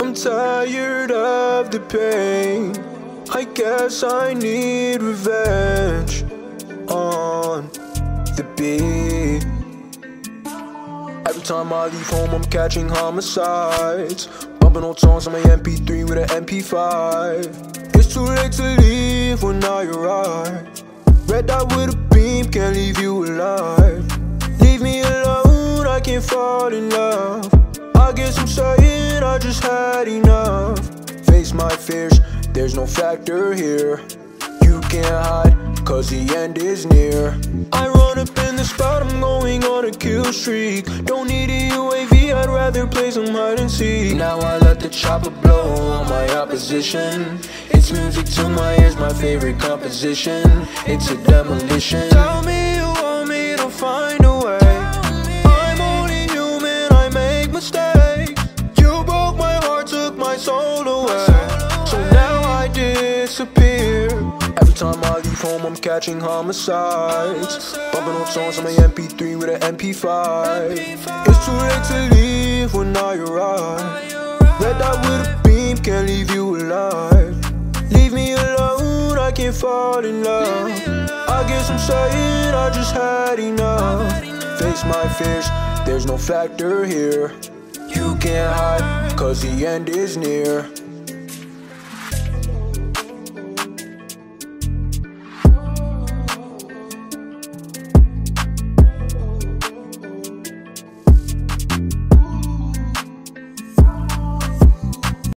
I'm tired of the pain. I guess I need revenge on the beat. Every time I leave home, I'm catching homicides. Bumping old songs on my MP3 with an MP5. It's too late to leave when I arrive. Red dot with a beam, can't leave you alive. Leave me alone, I can't fall in love. I guess I'm saying I just had enough. Face my fears, there's no factor here. You can't hide, cause the end is near. I run up in the spot, I'm going on a kill streak. Don't need a UAV, I'd rather play some hide and seek. Now I let the chopper blow on my opposition. It's music to my ears, my favorite composition. It's a demolition. Tell me you want me to find a way. I'm only human, I make mistakes. You broke my heart, took my soul away. So now I disappear. Every time I leave home, I'm catching homicides. Bumping old songs on my MP3 with an MP5. It's too late to leave when I arrive. Red dot with a beam, can't leave you alive. Leave me alone, I can't fall in love. I guess I'm saying I just had enough. Face my fears, there's no factor here. You can't hide, cause the end is near.